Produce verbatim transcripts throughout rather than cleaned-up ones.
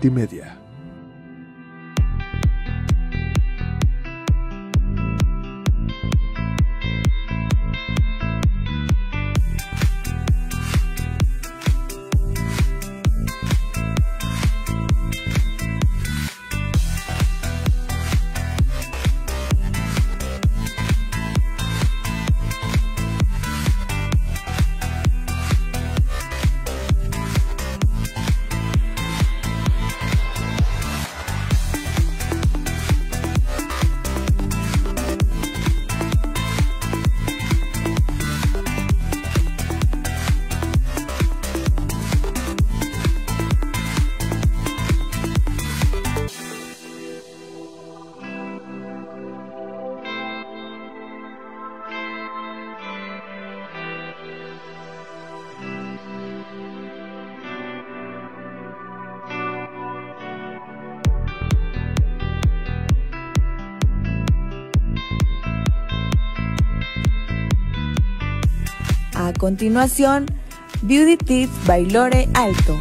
multimedia. A continuación, Beauty Tips by Lore Alto.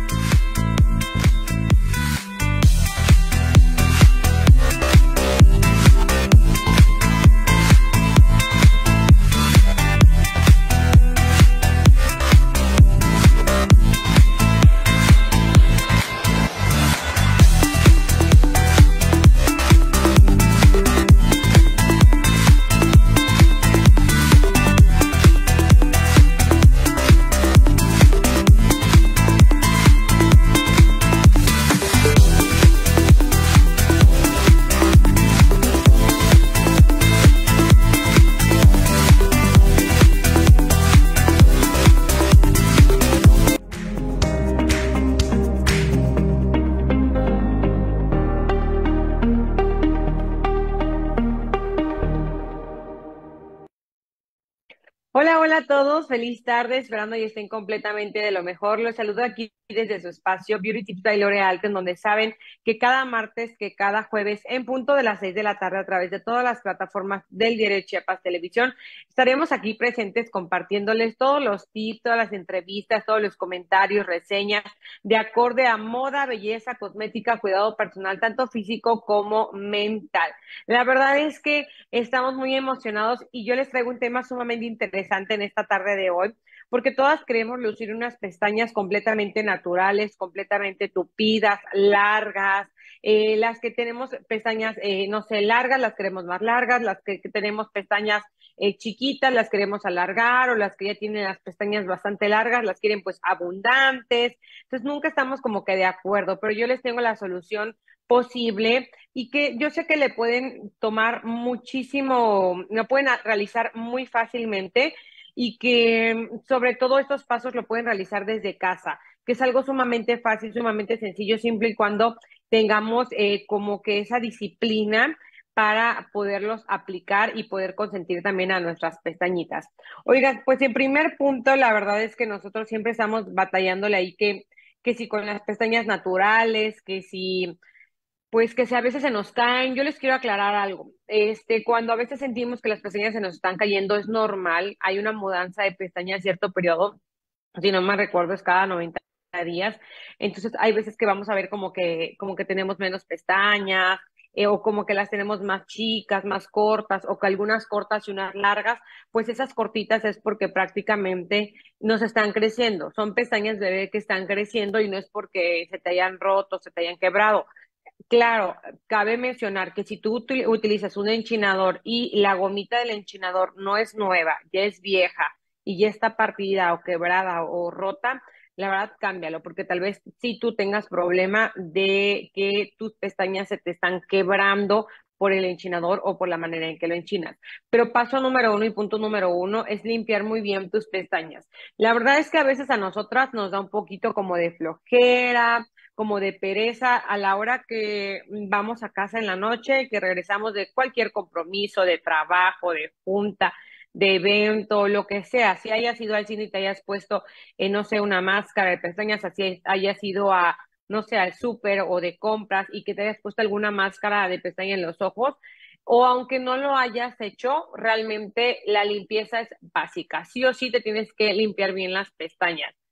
Hola, hola a todos, feliz tarde, esperando y estén completamente de lo mejor. Los saludo aquí desde su espacio Beauty Tips by Lore Alto, en donde saben que cada martes, que cada jueves, en punto de las seis de la tarde, a través de todas las plataformas del Diario de Chiapas Televisión, estaremos aquí presentes compartiéndoles todos los tips, todas las entrevistas, todos los comentarios, reseñas, de acorde a moda, belleza, cosmética, cuidado personal, tanto físico como mental. La verdad es que estamos muy emocionados y yo les traigo un tema sumamente interesante en esta tarde de hoy, porque todas queremos lucir unas pestañas completamente naturales, completamente tupidas, largas, eh, las que tenemos pestañas, eh, no sé, largas, las queremos más largas, las que, que tenemos pestañas eh, chiquitas, las queremos alargar, o las que ya tienen las pestañas bastante largas, las quieren pues abundantes. Entonces nunca estamos como que de acuerdo, pero yo les tengo la solución posible y que yo sé que le pueden tomar muchísimo, lo pueden realizar muy fácilmente y que sobre todo estos pasos lo pueden realizar desde casa, que es algo sumamente fácil, sumamente sencillo, siempre y cuando tengamos eh, como que esa disciplina para poderlos aplicar y poder consentir también a nuestras pestañitas. Oigan, pues en primer punto, la verdad es que nosotros siempre estamos batallándole ahí que, que si con las pestañas naturales, que si pues que si a veces se nos caen. Yo les quiero aclarar algo. Este, cuando a veces sentimos que las pestañas se nos están cayendo, es normal. Hay una mudanza de pestañas a cierto periodo, si no me recuerdo, es cada noventa días. Entonces, hay veces que vamos a ver como que, como que tenemos menos pestañas, eh, o como que las tenemos más chicas, más cortas, o que algunas cortas y unas largas. Pues esas cortitas es porque prácticamente nos están creciendo. Son pestañas bebé que están creciendo y no es porque se te hayan roto, se te hayan quebrado. Claro, cabe mencionar que si tú util- utilizas un enchinador y la gomita del enchinador no es nueva, ya es vieja y ya está partida o quebrada o rota, la verdad cámbialo, porque tal vez si tú tengas problema de que tus pestañas se te están quebrando por el enchinador o por la manera en que lo enchinas. Pero paso número uno y punto número uno es limpiar muy bien tus pestañas. La verdad es que a veces a nosotras nos da un poquito como de flojera, como de pereza a la hora que vamos a casa en la noche, que regresamos de cualquier compromiso, de trabajo, de junta, de evento, lo que sea. Si hayas ido al cine y te hayas puesto, eh, no sé, una máscara de pestañas, así hayas ido a, no sé, al súper o de compras y que te hayas puesto alguna máscara de pestaña en los ojos, o aunque no lo hayas hecho, realmente la limpieza es básica. Sí o sí te tienes que limpiar bien las pestañas.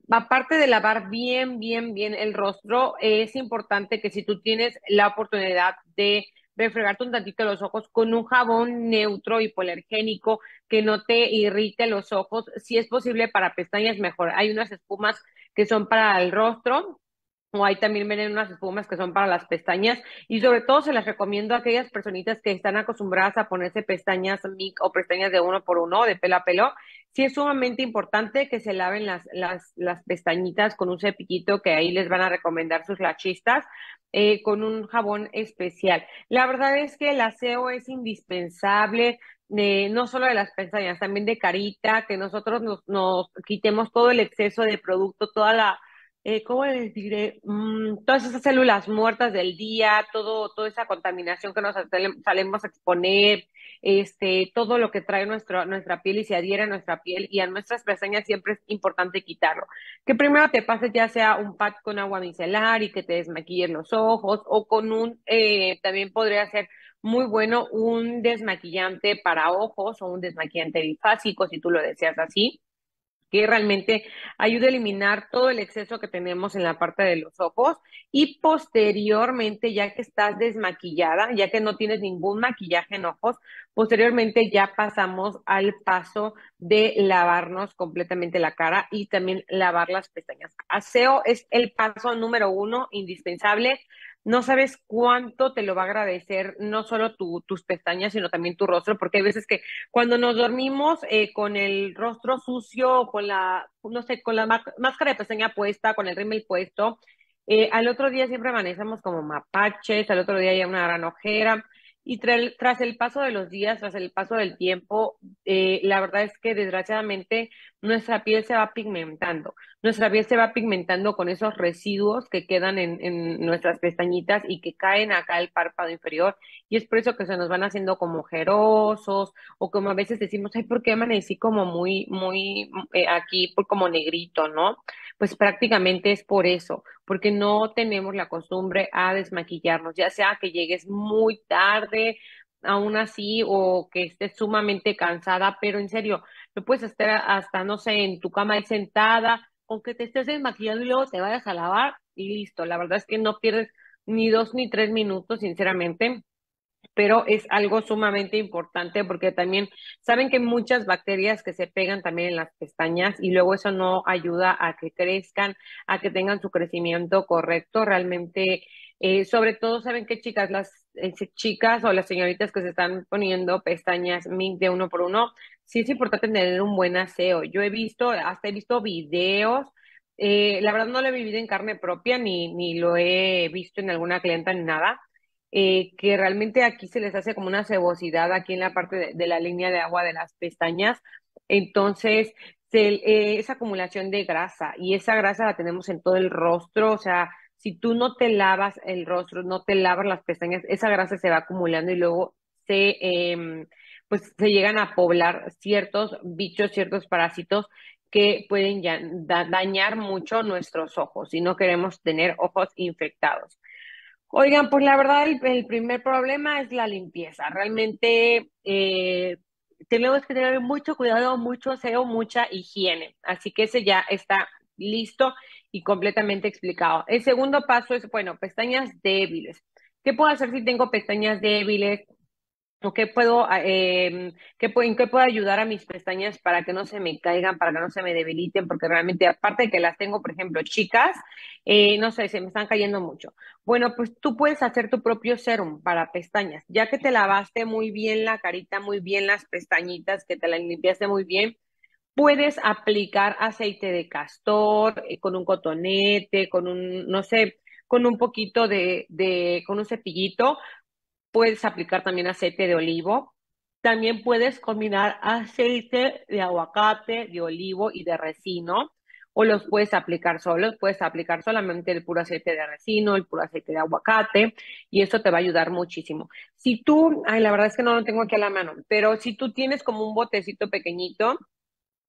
aparte de lavar bien, bien, bien el rostro, es importante que si tú tienes la oportunidad de refregarte un tantito los ojos con un jabón neutro hipoalergénico que no te irrite los ojos, si es posible para pestañas mejor. Hay unas espumas que son para el rostro, o ahí también vienen unas espumas que son para las pestañas y sobre todo se las recomiendo a aquellas personitas que están acostumbradas a ponerse pestañas mic o pestañas de uno por uno, de pelo a pelo. Sí es sumamente importante que se laven las, las, las pestañitas con un cepillito que ahí les van a recomendar sus lachistas, eh, con un jabón especial. La verdad es que el aseo es indispensable, eh, no solo de las pestañas, también de carita, que nosotros nos, nos quitemos todo el exceso de producto, toda la eh, ¿cómo les diré? Mm, todas esas células muertas del día, todo, toda esa contaminación que nos sale- salemos a exponer, este, todo lo que trae nuestro, nuestra piel y se adhiere a nuestra piel y a nuestras pestañas siempre es importante quitarlo. Que primero te pases ya sea un pack con agua micelar y que te desmaquilles los ojos o con un, eh, también podría ser muy bueno un desmaquillante para ojos o un desmaquillante bifásico si tú lo deseas así que realmente ayuda a eliminar todo el exceso que tenemos en la parte de los ojos y posteriormente, ya que estás desmaquillada, ya que no tienes ningún maquillaje en ojos, posteriormente ya pasamos al paso de lavarnos completamente la cara y también lavar las pestañas. Aseo es el paso número uno, indispensable. No sabes cuánto te lo va a agradecer, no solo tu, tus pestañas, sino también tu rostro, porque hay veces que cuando nos dormimos eh, con el rostro sucio, con la, no sé, con la máscara de pestaña puesta, con el rímel puesto, eh, al otro día siempre amanecemos como mapaches, al otro día hay una gran ojera. Y tra tras el paso de los días, tras el paso del tiempo, eh, la verdad es que desgraciadamente nuestra piel se va pigmentando. Nuestra piel se va pigmentando con esos residuos que quedan en, en nuestras pestañitas y que caen acá al párpado inferior. Y es por eso que se nos van haciendo como ojerosos, o como a veces decimos, ay, ¿por qué amanecí como muy, muy eh, aquí, por como negrito, ¿no? Pues prácticamente es por eso, porque no tenemos la costumbre a desmaquillarnos, ya sea que llegues muy tarde, aún así, o que estés sumamente cansada, pero en serio, no puedes estar hasta, no sé, en tu cama ahí sentada, o que te estés desmaquillando y luego te vayas a lavar y listo. La verdad es que no pierdes ni dos ni tres minutos, sinceramente, pero es algo sumamente importante porque también saben que hay muchas bacterias que se pegan también en las pestañas y luego eso no ayuda a que crezcan, a que tengan su crecimiento correcto. Realmente, eh, sobre todo, saben que chicas, las eh, chicas o las señoritas que se están poniendo pestañas mink de uno por uno, sí es importante tener un buen aseo. Yo he visto, hasta he visto videos. Eh, la verdad no lo he vivido en carne propia ni, ni lo he visto en alguna clienta ni nada, eh, que realmente aquí se les hace como una sebosidad aquí en la parte de, de la línea de agua de las pestañas. Entonces, se, eh, esa acumulación de grasa y esa grasa la tenemos en todo el rostro, o sea, si tú no te lavas el rostro, no te lavas las pestañas, esa grasa se va acumulando y luego se, eh, pues se llegan a poblar ciertos bichos, ciertos parásitos que pueden ya, da, dañar mucho nuestros ojos y no queremos tener ojos infectados. Oigan, pues la verdad el, el primer problema es la limpieza. Realmente eh, tenemos que tener mucho cuidado, mucho aseo, mucha higiene. Así que ese ya está listo y completamente explicado. El segundo paso es, bueno, pestañas débiles. ¿Qué puedo hacer si tengo pestañas débiles? ¿O qué puedo, eh, qué, pu- en qué puedo ayudar a mis pestañas para que no se me caigan, para que no se me debiliten? Porque realmente, aparte de que las tengo, por ejemplo, chicas, eh, no sé, se me están cayendo mucho. Bueno, pues tú puedes hacer tu propio serum para pestañas. Ya que te lavaste muy bien la carita, muy bien las pestañitas, que te las limpiaste muy bien, puedes aplicar aceite de castor, eh, con un cotonete, con un, no sé, con un poquito de, de, con un cepillito. Puedes aplicar también aceite de olivo. También puedes combinar aceite de aguacate, de olivo y de resino. O los puedes aplicar solos. Puedes aplicar solamente el puro aceite de resino, el puro aceite de aguacate. Y eso te va a ayudar muchísimo. Si tú, ay, la verdad es que no lo tengo aquí a la mano, pero si tú tienes como un botecito pequeñito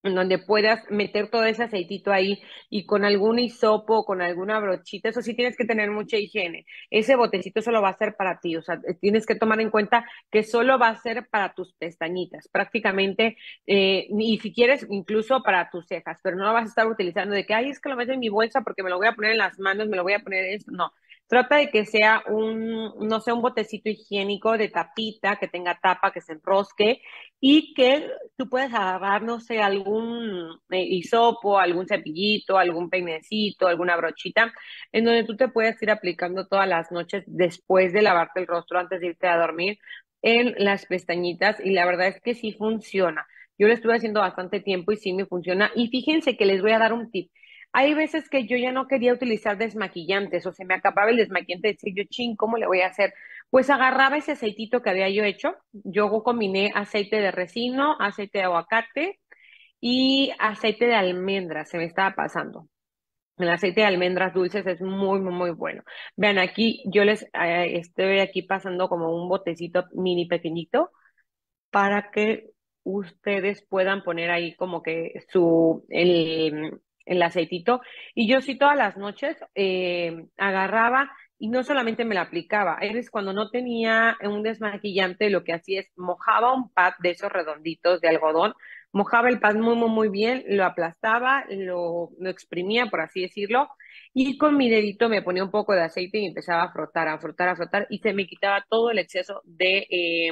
en donde puedas meter todo ese aceitito ahí y con algún hisopo, con alguna brochita, eso sí tienes que tener mucha higiene. Ese botecito solo va a ser para ti, o sea, tienes que tomar en cuenta que solo va a ser para tus pestañitas, prácticamente, eh, y si quieres, incluso para tus cejas, pero no lo vas a estar utilizando de que, ay, es que lo meto en mi bolsa porque me lo voy a poner en las manos, me lo voy a poner en eso, no. Trata de que sea un, no sé, un botecito higiénico de tapita, que tenga tapa, que se enrosque y que tú puedes agarrar, no sé, algún eh, hisopo, algún cepillito, algún peinecito, alguna brochita, en donde tú te puedes ir aplicando todas las noches después de lavarte el rostro, antes de irte a dormir, en las pestañitas, y la verdad es que sí funciona. Yo lo estuve haciendo bastante tiempo y sí me funciona. Y fíjense que les voy a dar un tip. Hay veces que yo ya no quería utilizar desmaquillantes o se me acababa el desmaquillante, decir yo, chin, ¿cómo le voy a hacer? Pues agarraba ese aceitito que había yo hecho, yo combiné aceite de resino, aceite de aguacate y aceite de almendras, se me estaba pasando. El aceite de almendras dulces es muy, muy, muy bueno. Vean, aquí yo les eh, estoy aquí pasando como un botecito mini pequeñito para que ustedes puedan poner ahí como que su, el, el aceitito. Y yo sí todas las noches eh, agarraba y no solamente me la aplicaba, es cuando no tenía un desmaquillante, lo que hacía es mojaba un pad de esos redonditos de algodón, mojaba el pad muy, muy, muy bien, lo aplastaba, lo, lo exprimía, por así decirlo, y con mi dedito me ponía un poco de aceite y empezaba a frotar, a frotar, a frotar, y se me quitaba todo el exceso de, eh,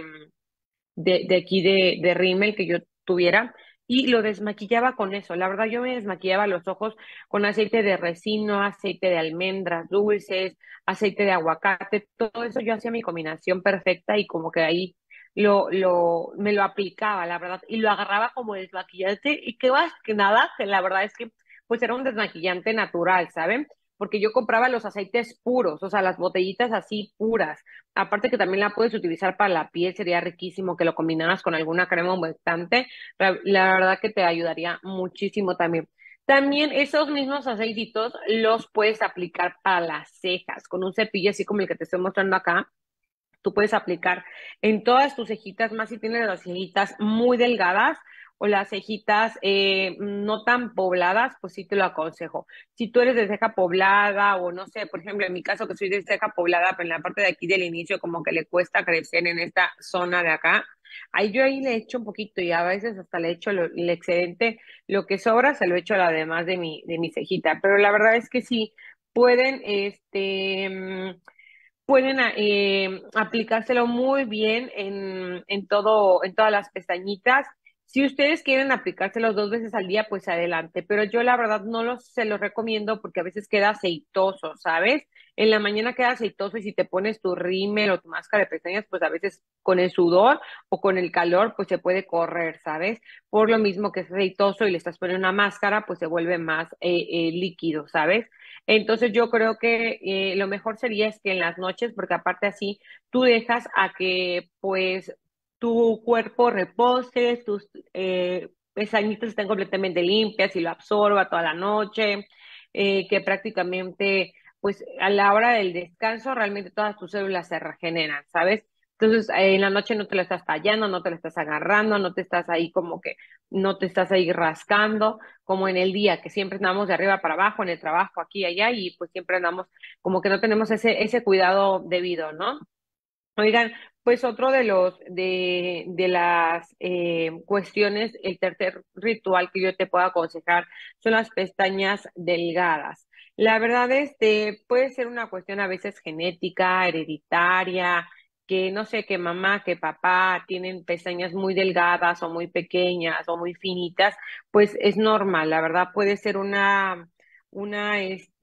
de, de aquí de, de rímel que yo tuviera y lo desmaquillaba con eso. La verdad, yo me desmaquillaba los ojos con aceite de resino, aceite de almendras dulces, aceite de aguacate, todo eso yo hacía mi combinación perfecta y como que ahí lo, lo, me lo aplicaba, la verdad, y lo agarraba como desmaquillante y que más que nada, que la verdad es que pues era un desmaquillante natural, ¿saben? Porque yo compraba los aceites puros, o sea, las botellitas así puras. Aparte que también la puedes utilizar para la piel, sería riquísimo que lo combinaras con alguna crema humectante. La, la verdad que te ayudaría muchísimo también. También esos mismos aceititos los puedes aplicar para las cejas, con un cepillo así como el que te estoy mostrando acá. Tú puedes aplicar en todas tus cejitas, más si tienes las cejitas muy delgadas o las cejitas eh, no tan pobladas, pues sí te lo aconsejo. Si tú eres de ceja poblada o no sé, por ejemplo, en mi caso que soy de ceja poblada, pero en la parte de aquí del inicio como que le cuesta crecer en esta zona de acá, ahí yo ahí le echo un poquito y a veces hasta le echo lo- el excedente, lo que sobra se lo echo a la demás de mi, de mi cejita, pero la verdad es que sí pueden, este... mm, pueden eh, aplicárselo muy bien en, en todo, en todas las pestañitas. Si ustedes quieren aplicárselo dos veces al día, pues adelante. Pero yo la verdad no los, se los recomiendo porque a veces queda aceitoso, ¿sabes? En la mañana queda aceitoso y si te pones tu rímel o tu máscara de pestañas, pues a veces con el sudor o con el calor, pues se puede correr, ¿sabes? Por lo mismo que es aceitoso y le estás poniendo una máscara, pues se vuelve más eh, eh, líquido, ¿sabes? Entonces yo creo que eh, lo mejor sería es que en las noches, porque aparte así tú dejas a que pues tu cuerpo repose, tus eh, pestañitas estén completamente limpias y lo absorba toda la noche, eh, que prácticamente pues a la hora del descanso realmente todas tus células se regeneran, ¿sabes? Entonces eh, en la noche no te la estás tallando, no te la estás agarrando, no te estás ahí como que, no te estás ahí rascando como en el día, que siempre andamos de arriba para abajo, en el trabajo, aquí y allá, y pues siempre andamos como que no tenemos ese, ese cuidado debido, ¿no? Oigan, pues otro de los, de, de las eh, cuestiones, el tercer ritual que yo te puedo aconsejar son las pestañas delgadas. La verdad, este, puede ser una cuestión a veces genética, hereditaria, que no sé, que mamá, que papá tienen pestañas muy delgadas o muy pequeñas o muy finitas, pues es normal, la verdad puede ser una, una,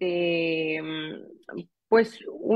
este, pues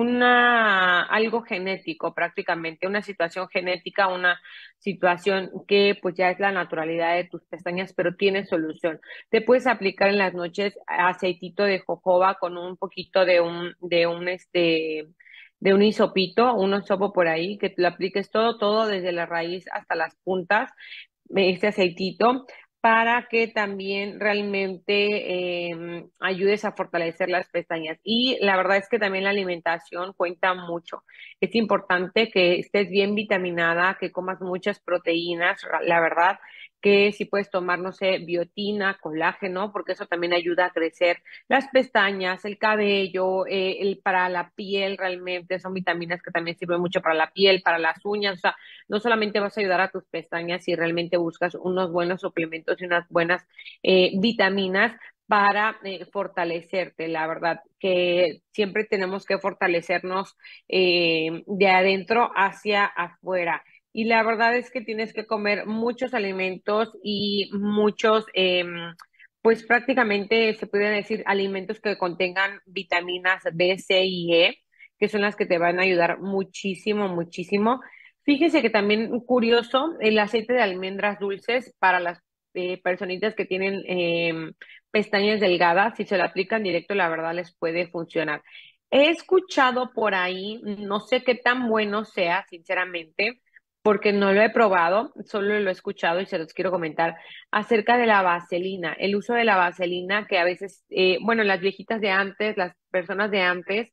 una, algo genético prácticamente, una situación genética, una situación que pues ya es la naturalidad de tus pestañas, pero tiene solución. Te puedes aplicar en las noches aceitito de jojoba con un poquito de un, de un este, de un hisopito, un hisopo por ahí, que te lo apliques todo, todo desde la raíz hasta las puntas, este aceitito para que también realmente eh, ayudes a fortalecer las pestañas. Y la verdad es que también la alimentación cuenta mucho. Es importante que estés bien vitaminada, que comas muchas proteínas, la verdad que si puedes tomar, no sé, biotina, colágeno, porque eso también ayuda a crecer las pestañas, el cabello, eh, el, para la piel realmente, son vitaminas que también sirven mucho para la piel, para las uñas, o sea, no solamente vas a ayudar a tus pestañas si realmente buscas unos buenos suplementos y unas buenas eh, vitaminas para eh, fortalecerte, la verdad que siempre tenemos que fortalecernos eh, de adentro hacia afuera. Y la verdad es que tienes que comer muchos alimentos y muchos, eh, pues prácticamente se pueden decir alimentos que contengan vitaminas B, C y E, que son las que te van a ayudar muchísimo, muchísimo. Fíjese que también curioso, el aceite de almendras dulces para las eh, personitas que tienen eh, pestañas delgadas, si se lo aplican directo, la verdad les puede funcionar. He escuchado por ahí, no sé qué tan bueno sea, sinceramente, porque no lo he probado, solo lo he escuchado y se los quiero comentar acerca de la vaselina, el uso de la vaselina que a veces, eh, bueno, las viejitas de antes, las personas de antes,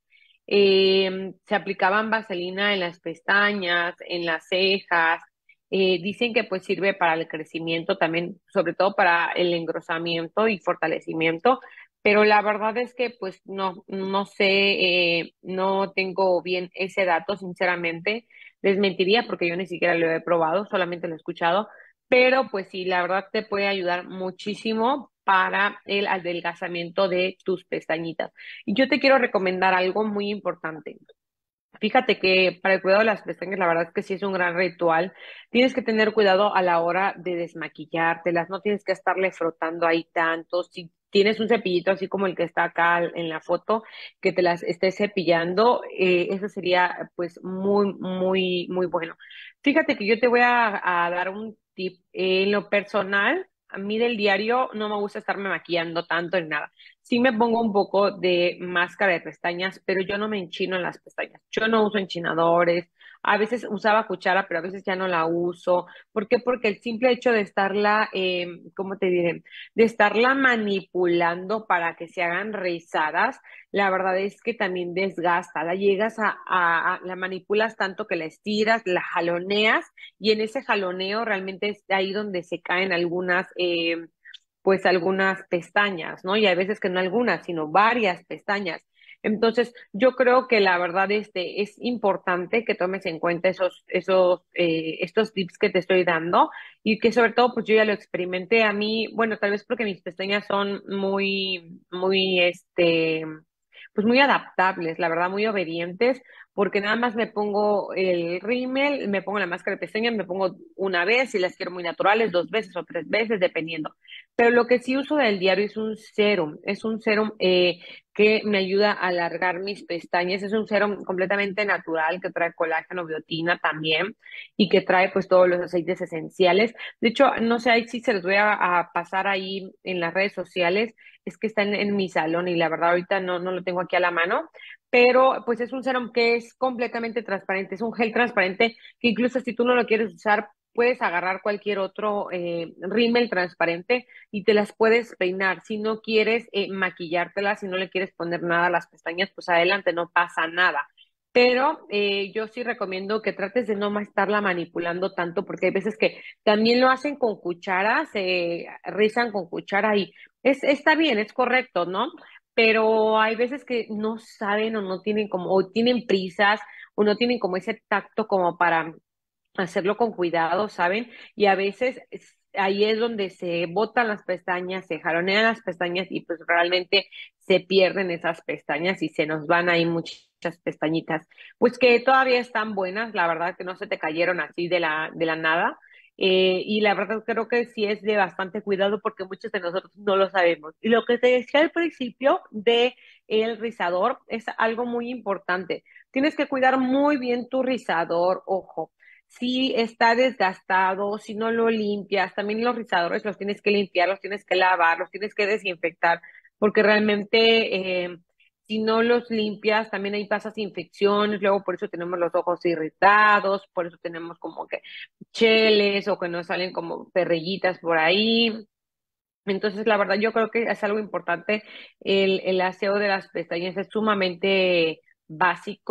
eh, se aplicaban vaselina en las pestañas, en las cejas, eh, dicen que pues sirve para el crecimiento también, sobre todo para el engrosamiento y fortalecimiento, pero la verdad es que pues no, no sé, eh, no tengo bien ese dato, sinceramente. Les mentiría porque yo ni siquiera lo he probado, solamente lo he escuchado, pero pues sí, la verdad te puede ayudar muchísimo para el adelgazamiento de tus pestañitas. Y yo te quiero recomendar algo muy importante. Fíjate que para el cuidado de las pestañas, la verdad es que sí es un gran ritual. Tienes que tener cuidado a la hora de desmaquillártelas, no tienes que estarle frotando ahí tanto. Si tienes un cepillito así como el que está acá en la foto, que te las estés cepillando, eh, eso sería pues muy, muy, muy bueno. Fíjate que yo te voy a, a dar un tip. En lo personal, a mí del diario no me gusta estarme maquillando tanto en nada. Sí me pongo un poco de máscara de pestañas, pero yo no me enchino en las pestañas. Yo no uso enchinadores. A veces usaba cuchara, pero a veces ya no la uso. ¿Por qué? Porque el simple hecho de estarla, eh, ¿cómo te diré? De estarla manipulando para que se hagan rizadas, la verdad es que también desgasta. La llegas a, a- a- la manipulas tanto que la estiras, la jaloneas, y en ese jaloneo realmente es ahí donde se caen algunas, eh, pues algunas pestañas, ¿no? Y hay veces que no algunas, sino varias pestañas. Entonces, yo creo que la verdad este, es importante que tomes en cuenta esos, esos, eh, estos tips que te estoy dando y que sobre todo, pues yo ya lo experimenté a mí, bueno, tal vez porque mis pestañas son muy, muy, este, pues muy adaptables, la verdad, muy obedientes, porque nada más me pongo el rímel, me pongo la máscara de pestañas, me pongo una vez, si las quiero muy naturales, dos veces o tres veces, dependiendo. Pero lo que sí uso del diario es un serum, es un serum eh, que me ayuda a alargar mis pestañas, es un serum completamente natural que trae colágeno, biotina también y que trae pues todos los aceites esenciales. De hecho, no sé, ahí sí se los voy a, a pasar ahí en las redes sociales, es que está en, en mi salón y la verdad ahorita no, no lo tengo aquí a la mano, pero pues es un serum que es completamente transparente, es un gel transparente que incluso si tú no lo quieres usar, puedes agarrar cualquier otro eh, rímel transparente y te las puedes peinar. Si no quieres eh, maquillártelas, si no le quieres poner nada a las pestañas, pues adelante, no pasa nada. Pero eh, yo sí recomiendo que trates de no estarla manipulando tanto, porque hay veces que también lo hacen con cucharas, se rizan con cuchara y es, está bien, es correcto, ¿no? Pero hay veces que no saben o no tienen como, o tienen prisas, o no tienen como ese tacto como para hacerlo con cuidado, ¿saben? Y a veces es- ahí es donde se botan las pestañas, se jalonean las pestañas y pues realmente se pierden esas pestañas y se nos van ahí muchas pestañitas, pues que todavía están buenas, la verdad que no se te cayeron así de la, de la nada. Eh, y la verdad creo que sí es de bastante cuidado porque muchos de nosotros no lo sabemos. Y lo que te decía al principio de el rizador es algo muy importante. Tienes que cuidar muy bien tu rizador, ojo si está desgastado, si no lo limpias, también los rizadores los tienes que limpiar, los tienes que lavar, los tienes que desinfectar, porque realmente eh, si no los limpias, también ahí pasas infecciones, luego por eso tenemos los ojos irritados, por eso tenemos como que cheles o que nos salen como perrillitas por ahí. Entonces, la verdad, yo creo que es algo importante. El, el aseo de las pestañas es sumamente básico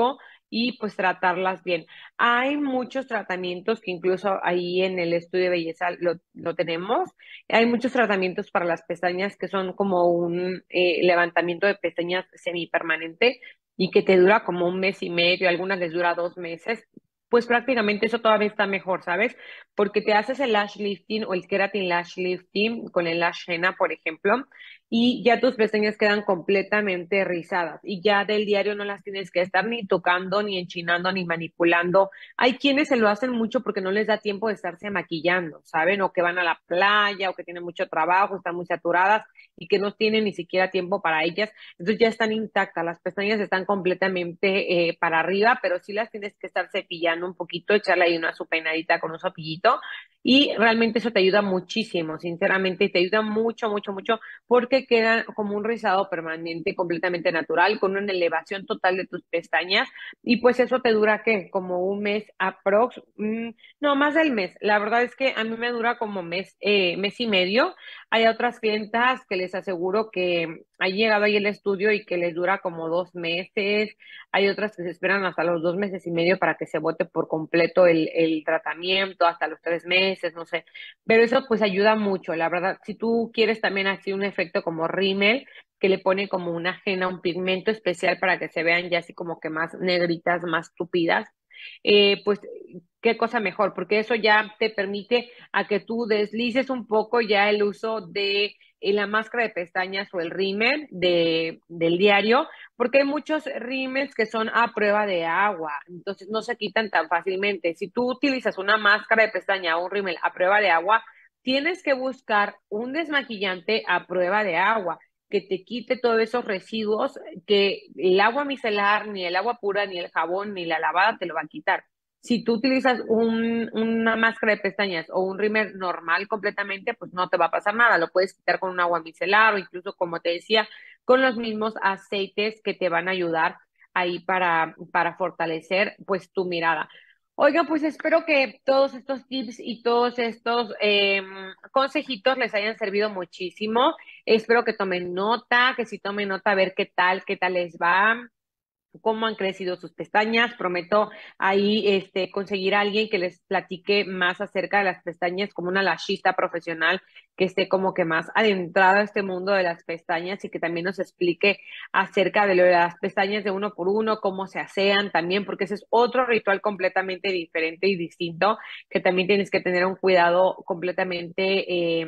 y pues tratarlas bien. Hay muchos tratamientos que incluso ahí en el estudio de belleza lo, lo tenemos. Hay muchos tratamientos para las pestañas que son como un eh, levantamiento de pestañas semipermanente y que te dura como un mes y medio, algunas les dura dos meses. Pues prácticamente eso todavía está mejor, ¿sabes? Porque te haces el lash lifting o el keratin lash lifting con el lash henna, por ejemplo, y ya tus pestañas quedan completamente rizadas y ya del diario no las tienes que estar ni tocando, ni enchinando, ni manipulando. Hay quienes se lo hacen mucho porque no les da tiempo de estarse maquillando, ¿saben? O que van a la playa o que tienen mucho trabajo, están muy saturadas y que no tienen ni siquiera tiempo para ellas. Entonces ya están intactas, las pestañas están completamente eh, para arriba, pero sí las tienes que estar cepillando un poquito, echarle ahí una su peinadita con un cepillito y realmente eso te ayuda muchísimo, sinceramente, te ayuda mucho, mucho, mucho porque queda como un rizado permanente completamente natural con una elevación total de tus pestañas y pues eso te dura, ¿qué? Como un mes aprox, mm, no, más del mes. La verdad es que a mí me dura como mes, eh, mes y medio. Hay otras clientas que les aseguro que ha llegado ahí el estudio y que les dura como dos meses. Hay otras que se esperan hasta los dos meses y medio para que se bote por completo el, el tratamiento, hasta los tres meses, no sé. Pero eso pues ayuda mucho, la verdad. Si tú quieres también así un efecto como rímel, que le pone como una henna, un pigmento especial para que se vean ya así como que más negritas, más tupidas, eh, pues qué cosa mejor, porque eso ya te permite a que tú deslices un poco ya el uso de eh, la máscara de pestañas o el rímel de, del diario, porque hay muchos rímels que son a prueba de agua, entonces no se quitan tan fácilmente. Si tú utilizas una máscara de pestaña o un rímel a prueba de agua, tienes que buscar un desmaquillante a prueba de agua que te quite todos esos residuos que el agua micelar, ni el agua pura, ni el jabón, ni la lavada te lo va a quitar. Si tú utilizas un, una máscara de pestañas o un rímel normal completamente, pues no te va a pasar nada. Lo puedes quitar con un agua micelar o incluso, como te decía, con los mismos aceites que te van a ayudar ahí para, para fortalecer pues tu mirada. Oigan, pues espero que todos estos tips y todos estos eh, consejitos les hayan servido muchísimo. Espero que tomen nota, que si tomen nota a ver qué tal, qué tal les va, cómo han crecido sus pestañas. Prometo ahí este, conseguir a alguien que les platique más acerca de las pestañas, como una lashista profesional que esté como que más adentrada a este mundo de las pestañas y que también nos explique acerca de lo de las pestañas de uno por uno, cómo se asean también, porque ese es otro ritual completamente diferente y distinto, que también tienes que tener un cuidado completamente eh,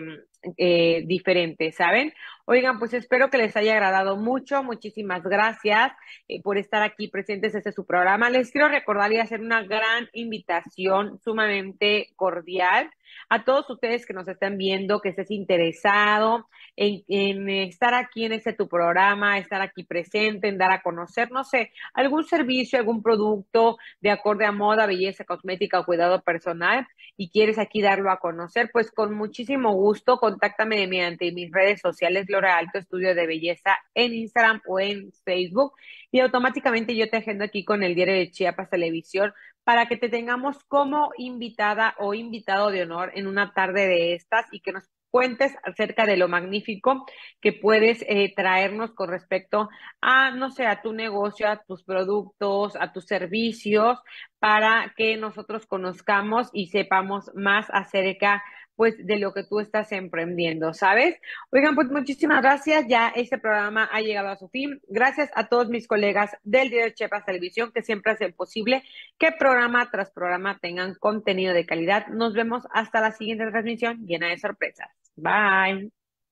eh, diferente, ¿saben? Oigan, pues espero que les haya agradado mucho. Muchísimas gracias eh, por estar aquí presentes en este su programa. Les quiero recordar y hacer una gran invitación sumamente cordial a todos ustedes que nos están viendo, que estés interesado en, en estar aquí en este tu programa, estar aquí presente, en dar a conocer, no sé, algún servicio, algún producto de acorde a moda, belleza, cosmética o cuidado personal y quieres aquí darlo a conocer, pues con muchísimo gusto, contáctame mediante mis redes sociales, Lore Alto Estudio de Belleza, en Instagram o en Facebook, y automáticamente yo te agendo aquí con el Diario de Chiapas Televisión para que te tengamos como invitada o invitado de honor en una tarde de estas y que nos cuentes acerca de lo magnífico que puedes eh, traernos con respecto a, no sé, a tu negocio, a tus productos, a tus servicios, para que nosotros conozcamos y sepamos más acerca pues de lo que tú estás emprendiendo, ¿sabes? Oigan, pues muchísimas gracias, ya este programa ha llegado a su fin. Gracias a todos mis colegas del Diario de Chiapas Televisión que siempre hacen posible que programa tras programa tengan contenido de calidad. Nos vemos hasta la siguiente transmisión llena de sorpresas. Bye.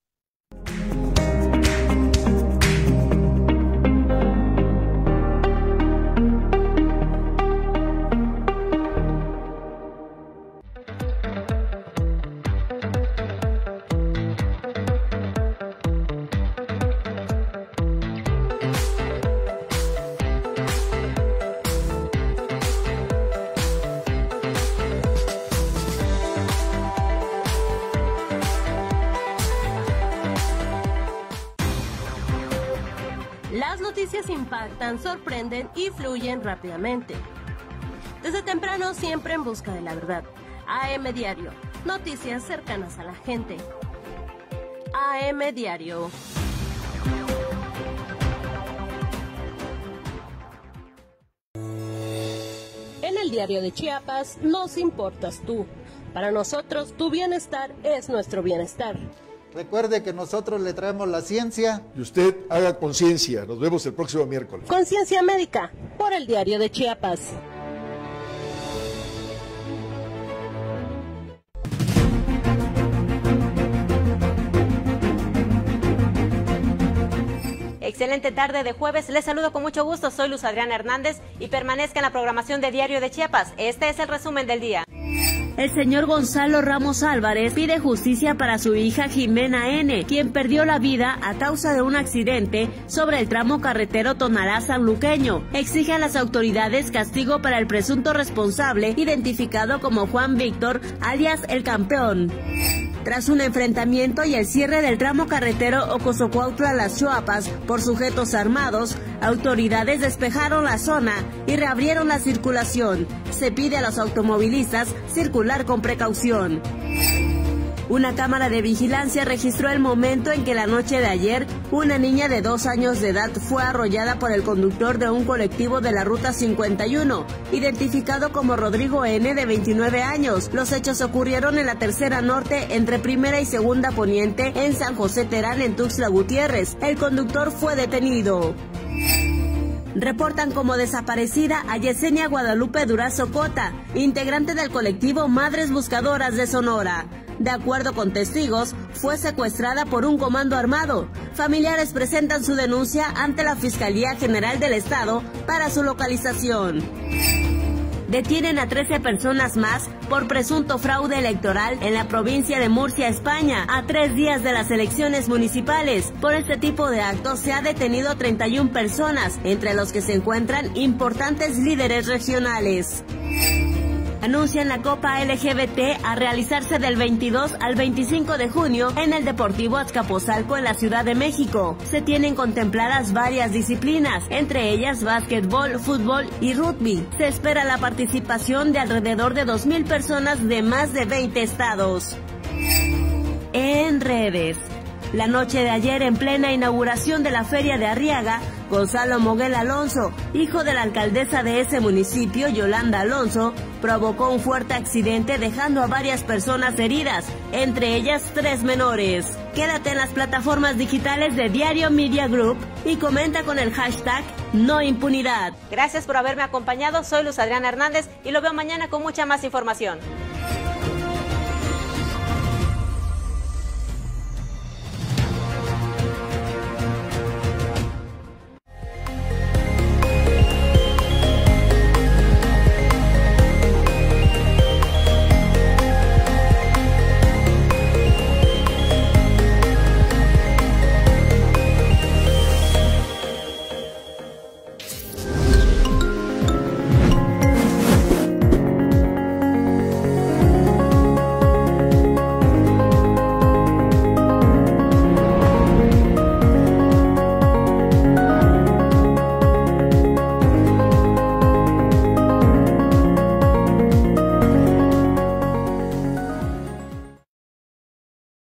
Las noticias impactan, sorprenden y fluyen rápidamente. Desde temprano siempre en busca de la verdad. A M Diario, noticias cercanas a la gente. A M Diario. el Diario de Chiapas nos importas tú. Para nosotros, tu bienestar es nuestro bienestar. Recuerde que nosotros le traemos la ciencia. Y usted haga conciencia. Nos vemos el próximo miércoles. Conciencia Médica, por el Diario de Chiapas. Excelente tarde de jueves, les saludo con mucho gusto, soy Luz Adriana Hernández y permanezca en la programación de Diario de Chiapas. Este es el resumen del día. El señor Gonzalo Ramos Álvarez pide justicia para su hija Jimena N., quien perdió la vida a causa de un accidente sobre el tramo carretero Tonalá-Sanluqueño. Exige a las autoridades castigo para el presunto responsable, identificado como Juan Víctor, alias El Campeón. Tras un enfrentamiento y el cierre del tramo carretero Ocosocuautla-Las Chuapas por sujetos armados, autoridades despejaron la zona y reabrieron la circulación. Se pide a los automovilistas circular con precaución. Una cámara de vigilancia registró el momento en que la noche de ayer, una niña de dos años de edad fue arrollada por el conductor de un colectivo de la Ruta cincuenta y uno, identificado como Rodrigo N., de veintinueve años. Los hechos ocurrieron en la Tercera Norte, entre Primera y Segunda Poniente, en San José Terán, en Tuxtla Gutiérrez. El conductor fue detenido. Reportan como desaparecida a Yesenia Guadalupe Durazo Cota, integrante del colectivo Madres Buscadoras de Sonora. De acuerdo con testigos, fue secuestrada por un comando armado. Familiares presentan su denuncia ante la Fiscalía General del Estado para su localización. Detienen a trece personas más por presunto fraude electoral en la provincia de Murcia, España, a tres días de las elecciones municipales. Por este tipo de actos se ha detenido treinta y una personas, entre los que se encuentran importantes líderes regionales. Anuncian la Copa L G B T a realizarse del veintidós al veinticinco de junio en el Deportivo Azcapotzalco, en la Ciudad de México. Se tienen contempladas varias disciplinas, entre ellas básquetbol, fútbol y rugby. Se espera la participación de alrededor de dos mil personas de más de veinte estados. En redes. La noche de ayer, en plena inauguración de la Feria de Arriaga, Gonzalo Moguel Alonso, hijo de la alcaldesa de ese municipio, Yolanda Alonso, provocó un fuerte accidente dejando a varias personas heridas, entre ellas tres menores. Quédate en las plataformas digitales de Diario Media Group y comenta con el hashtag No Impunidad. Gracias por haberme acompañado, soy Luz Adriana Hernández y lo veo mañana con mucha más información.